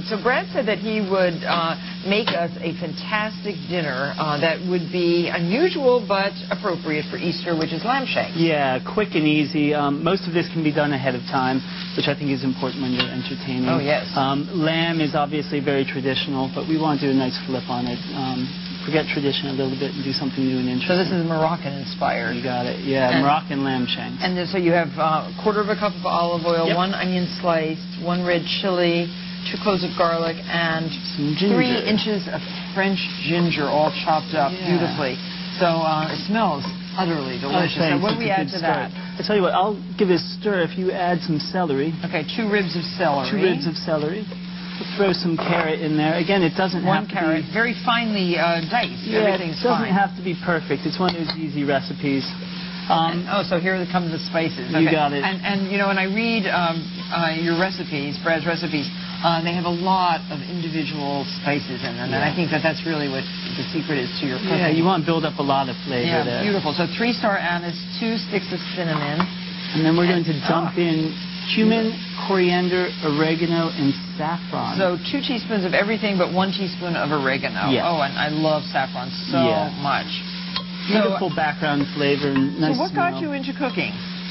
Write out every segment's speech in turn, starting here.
So Brad said that he would make us a fantastic dinner that would be unusual but appropriate for Easter, which is lamb shanks. Yeah, quick and easy. Most of this can be done ahead of time, which I think is important when you're entertaining. Oh, yes. Lamb is obviously very traditional, but we want to do a nice flip on it. Forget tradition a little bit and do something new and interesting. So this is Moroccan-inspired. You got it. Yeah, and Moroccan lamb shanks. And then, so you have a quarter of a cup of olive oil, Yep. 1 onion sliced, 1 red chili, 2 cloves of garlic, and some ginger. 3 inches of French ginger, all chopped up beautifully. So it smells utterly delicious. Oh, so what do we add to that? I tell you what, I'll give it a stir if you add some celery. Okay, 2 ribs of celery. 2 ribs of celery. We'll throw some carrot in there. Again, it doesn't have to be... 1 carrot, very finely diced. Yeah, everything's it doesn't fine. have to be perfect. It's one of those easy recipes. So here come the spices. You got it. And you know, when I read your recipes, Brad's recipes, they have a lot of individual spices in them, and I think that that's really what the secret is to your cooking. Yeah, you want to build up a lot of flavor there. Beautiful. So 3-star anise, 2 sticks of cinnamon. And then we're going to dump in cumin, coriander, oregano, and saffron. So 2 teaspoons of everything but 1 teaspoon of oregano. Yeah. Oh, and I love saffron so much. Beautiful background flavor and nice So what smell. got you into cooking?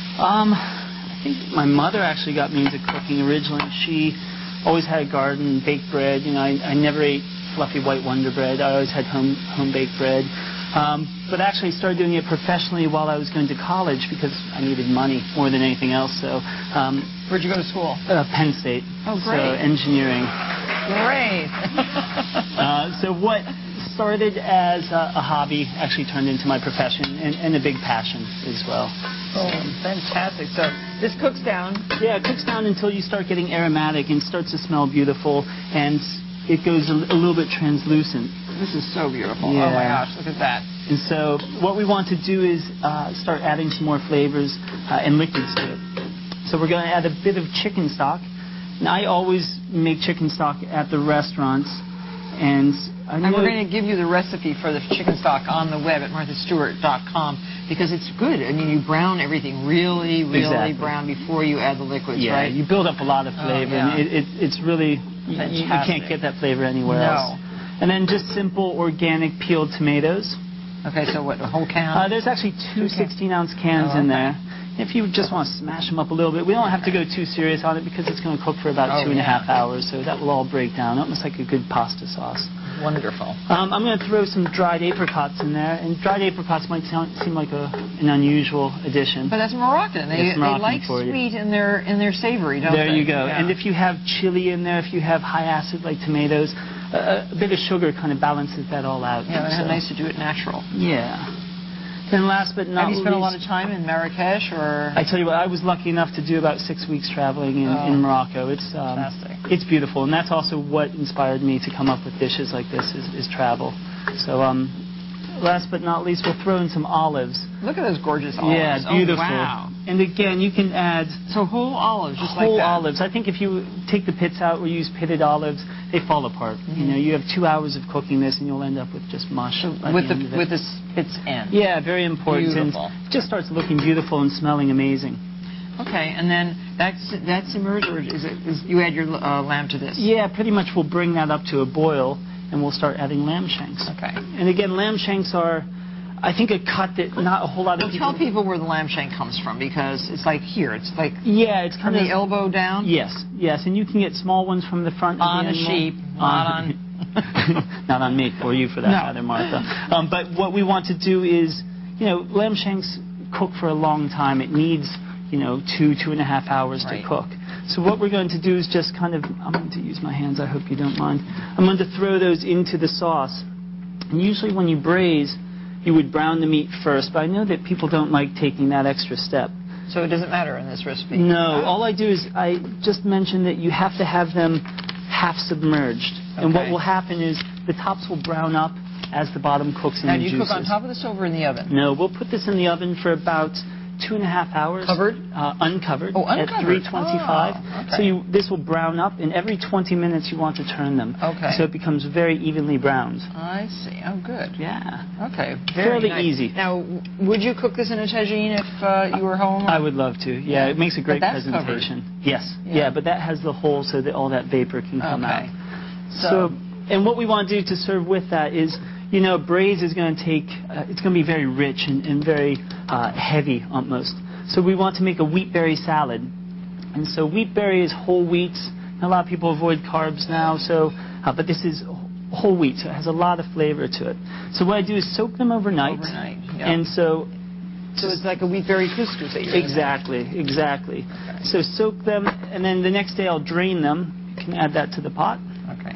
I think my mother actually got me into cooking originally. She always had a garden, baked bread. You know, I never ate fluffy white Wonder Bread. I always had home-baked bread. But actually started doing it professionally while I was going to college because I needed money more than anything else. So, where'd you go to school? Penn State. Oh, great. So engineering. Great. So what started as a hobby actually turned into my profession and a big passion as well. Oh, fantastic. So this cooks down. Yeah, it cooks down until you start getting aromatic and starts to smell beautiful, and it goes a little bit translucent. This is so beautiful. Yeah. Oh my gosh, look at that. And so what we want to do is start adding some more flavors and liquids to it. So we're going to add a bit of chicken stock. And I always make chicken stock at the restaurants. And we're going to give you the recipe for the chicken stock on the web at marthastewart.com because it's good. I mean, you brown everything really brown before you add the liquids, right? Yeah, you build up a lot of flavor. And it's really, you can't get that flavor anywhere else. And then just simple organic peeled tomatoes. Okay, so what, a whole can? There's actually 2 16-ounce cans in there. If you just want to smash them up a little bit, we don't have to go too serious on it because it's going to cook for about 2.5 hours, so that will all break down, almost like a good pasta sauce. Wonderful. I'm going to throw some dried apricots in there, and dried apricots might seem like an unusual addition. But that's Moroccan. They like sweet in their savory, don't they? There you go. Yeah. And if you have chili in there, if you have high acid like tomatoes, a bit of sugar kind of balances that all out. Yeah, it's nice to do it natural. Yeah. Then last but not least... Have you spent a lot of time in Marrakesh, or...? I tell you what, I was lucky enough to do about 6 weeks traveling in Morocco. It's fantastic. It's beautiful, and that's also what inspired me to come up with dishes like this, is travel. So, last but not least, we'll throw in some olives. Look at those gorgeous olives. Yeah, beautiful. Oh, wow. And again, you can add... So whole olives, just whole like that? olives. I think if you take the pits out or use pitted olives, they fall apart. You know, you have 2 hours of cooking this, and you'll end up with just mush. With the pits end. Yeah, very important. Beautiful. And it just starts looking beautiful and smelling amazing. Okay, and then that's immersed, or you add your lamb to this? Yeah, pretty much we'll bring that up to a boil, and we'll start adding lamb shanks. Okay. And again, lamb shanks are, I think, a cut that not a whole lot of people... Tell people where the lamb shank comes from, because it's like here. It's like... Yeah, it's kind of... From the elbow down? Yes, and you can get small ones from the front on a sheep, not on... Not on me, or you for that matter, Martha. But what we want to do is, you know, lamb shanks cook for a long time. It needs, you know, 2.5 hours to cook. So what we're going to do is just kind of, I'm going to use my hands, I hope you don't mind. I'm going to throw those into the sauce. And usually when you braise, you would brown the meat first, but I know that people don't like taking that extra step. So it doesn't matter in this recipe? No, all I do is I just mention that you have to have them half submerged. Okay. And what will happen is the tops will brown up as the bottom cooks in the juices. Now, do you cook on top of the stove or in the oven? No, we'll put this in the oven for about 2.5 hours. Covered? Uncovered. Oh, uncovered. At 325. Oh, okay. So this will brown up, and every 20 minutes you want to turn them. Okay. So it becomes very evenly browned. I see. Oh, good. Yeah. Okay. Fairly nice. easy. Now, would you cook this in a tagine if you were home? I would love to. Yeah, it makes a great presentation. Covered. Yes. Yeah, but that has the hole so that all that vapor can come out. And what we want to do to serve with that is, you know, braised is going to take, it's going to be very rich and very heavy almost. So we want to make a wheatberry salad. And so wheatberry is whole wheats. A lot of people avoid carbs now, but this is whole wheat, so it has a lot of flavor to it. So what I do is soak them overnight. Yep. And so it's like a wheatberry couscous that you're Exactly. Okay. So soak them, and then the next day I'll drain them. You can add that to the pot. Okay.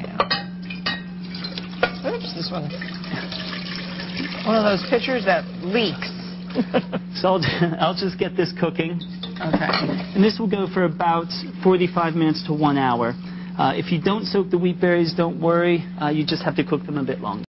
Oops, this one. One of those pitchers that leaks. So I'll just get this cooking. Okay. And this will go for about 45 minutes to 1 hour. If you don't soak the wheat berries, don't worry. You just have to cook them a bit longer.